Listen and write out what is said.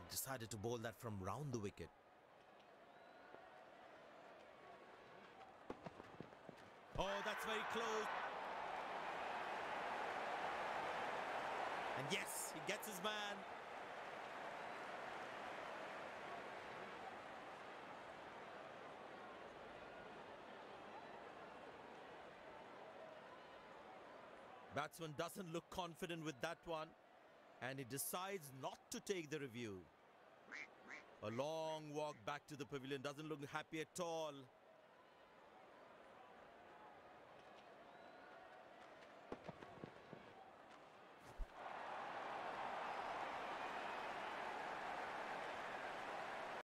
decided to bowl that from round the wicket. Oh, that's very close. And yes, he gets his man. Batsman doesn't look confident with that one, and he decides not to take the review. A long walk back to the pavilion, doesn't look happy at all.